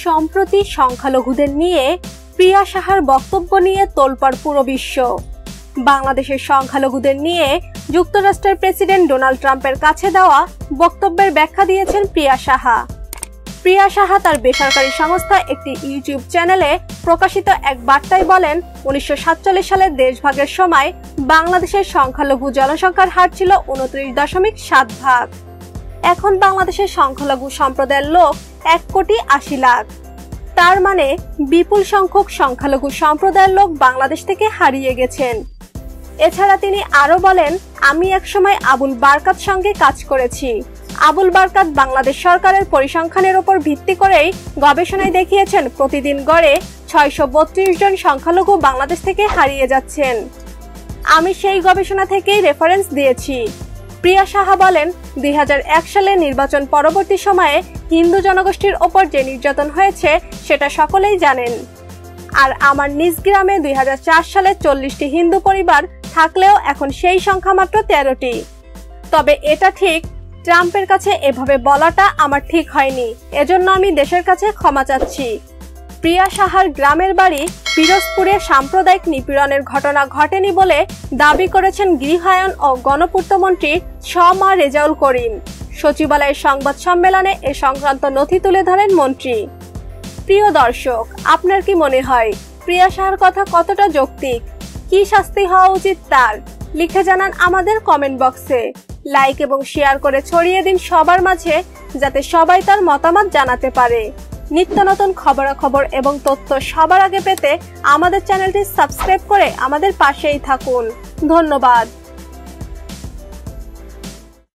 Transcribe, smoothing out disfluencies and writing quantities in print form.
সম্প্রতি সংখ্যালঘুদের নিয়ে প্রিয়া সাহার বক্তব্য নিয়ে তোলপাড় পুরো বিশ্ব। বাংলাদেশের সংখ্যালঘুদের নিয়ে যুক্তরাষ্ট্রের প্রেসিডেন্ট ডোনাল্ড ট্রাম্পের কাছে দেওয়া বক্তব্যের ব্যাখ্যা দিয়েছেন প্রিয়া সাহা। প্রিয়া সাহা তার বেসরকারি সংস্থা একটি ইউটিউব চ্যানেলে প্রকাশিত এক বার্তায় বলেন, 1947 সালের দেশভাগের সময় বাংলাদেশের সংখ্যালঘু জনসংখ্যার হার ছিল 29.7 ভাগ। এখন বাংলাদেশের সংখ্যালঘু সম্প্রদায়ের লোক 1,80,00,000। তার মানে বিপুল সংখ্যক সংখ্যালঘু সম্প্রদায়ের লোক বাংলাদেশ থেকে হারিয়ে গেছেন। এছাড়া তিনি আরো বলেন, আমি একসময় আবুল বারকাত সঙ্গে কাজ করেছি। আবুল বারকাত বাংলাদেশ সরকারের পরিসংখ্যানের উপর ভিত্তি করেই গবেষণায় দেখিয়েছেন প্রতিদিন গড়ে 632 জন সংখ্যালঘু বাংলাদেশ থেকে হারিয়ে যাচ্ছেন। আমি সেই গবেষণা থেকেই রেফারেন্স দিয়েছি। প্রিয়া সাহা বলেন, 2001 সালে নির্বাচন পরবর্তী সময়ে হিন্দু জনগোষ্ঠীর ওপর যে নির্যাতন হয়েছে সেটা সকলেই জানেন। আর আমার নিজ গ্রামে 2004 সালে 40টি হিন্দু পরিবার থাকলেও এখন সেই সংখ্যা মাত্র 13টি। তবে এটা ঠিক, ট্রাম্পের কাছে এভাবে বলাটা আমার ঠিক হয়নি, এজন্য আমি দেশের কাছে ক্ষমা চাচ্ছি। প্রিয়া সাহার গ্রামের বাড়ি পিরোজপুরে সাম্প্রদায়িক নিপীড়নের ঘটনা ঘটেনি বলে দাবি করেছেন গৃহায়ন ও গণপূর্তমন্ত্রী শমা রেজাউল করিম। সচিবালয়ের সংবাদ সম্মেলনে এ সংক্রান্ত নথি তুলে ধরেন মন্ত্রী। প্রিয় দর্শক, আপনার কি মনে হয় প্রিয়া সাহার কথা কতটা যৌক্তিক? কি শাস্তি হওয়া উচিত তার? লিখে জানান আমাদের কমেন্ট বক্সে। লাইক এবং শেয়ার করে ছড়িয়ে দিন সবার মাঝে, যাতে সবাই তার মতামত জানাতে পারে। নিত্য নতুন খবরাখবর এবং তথ্য সবার আগে পেতে আমাদের চ্যানেলটি সাবস্ক্রাইব করে আমাদের পাশেই থাকুন। ধন্যবাদ।